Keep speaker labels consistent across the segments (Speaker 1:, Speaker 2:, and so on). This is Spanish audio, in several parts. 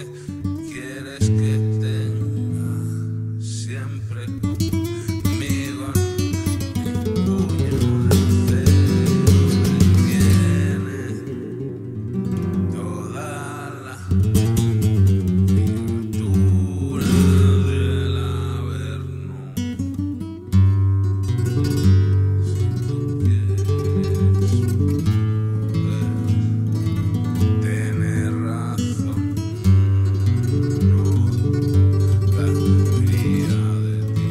Speaker 1: quieres que tenga siempre conmigo en mi puño de acero. Tiene toda la criatura del Averno. Si tú quieres tener razón, no caería de ti.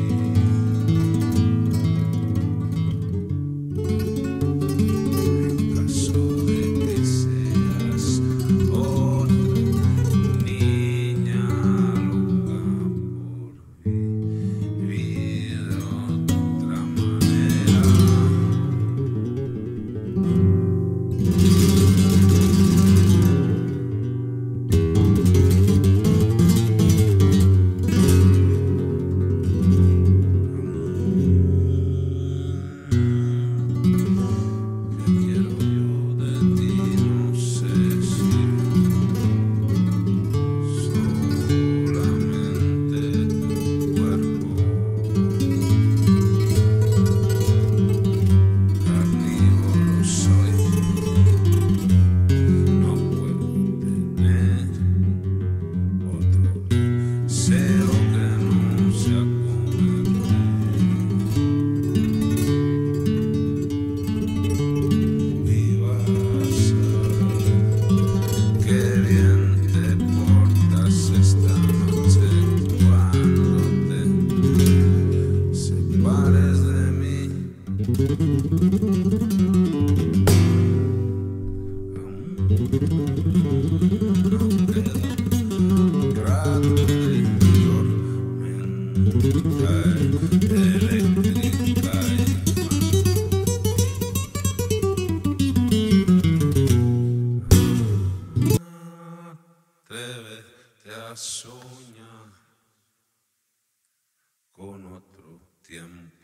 Speaker 1: En caso de que seas otra niña loca por vivir de otra manera. ¿Qué quiero yo de ti? No sé si solamente tu cuerpo. Carnívoro soy, no puedo tener otro deseo que no sea comerte. Y vas a ver qué bien te portas esta noche cuando te separes de mí. Aún no queda un rato de tormenta eléctrica y atrévete a soñar con otro tiempo.